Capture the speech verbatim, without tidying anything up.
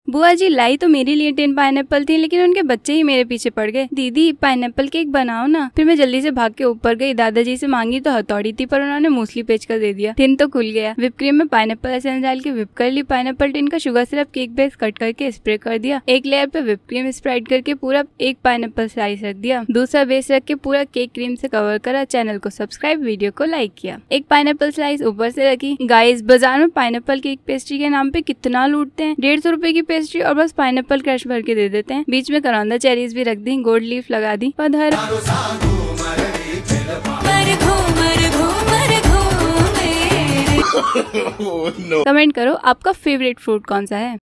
बुआ जी लाई तो मेरे लिए टेन पाइनएप्पल थी, लेकिन उनके बच्चे ही मेरे पीछे पड़ गए। दीदी पाइनएप्पल केक बनाओ ना। फिर मैं जल्दी से भाग के ऊपर गई, दादाजी से मांगी तो हथौड़ी थी, पर उन्होंने मूसली पेच कर दे दिया। टिन तो खुल गया। व्हिप क्रीम में पाइनएप्पल एसेंस डाल के व्हिप कर ली। पाइनएप्पल टिन का sugar syrup cake base cut करके स्प्रे कर दिया। एक लेयर पे व्हिप क्रीम स्प्रेड करके पूरा एक पाइनएप्पल स्लाइस रख दिया। दूसरा बेस रख के पूरा केक क्रीम से कवर करा। चैनल को सब्सक्राइब, वीडियो को लाइक किया। एक पाइनएप्पल स्लाइस ऊपर से रखी। गाइस बाजार में पाइनएप्पल केक पेस्ट्री के नाम पे कितना लूटते हैं। डेढ़ सौ रुपए की पेस्ट्री और बस पाइनएप्पल क्रश भर के दे देते हैं। बीच में करौंदा चेरीज भी रख दी, गोल्ड लीफ लगा दी। पधर कमेंट करो आपका फेवरेट फ्रूट कौन सा है।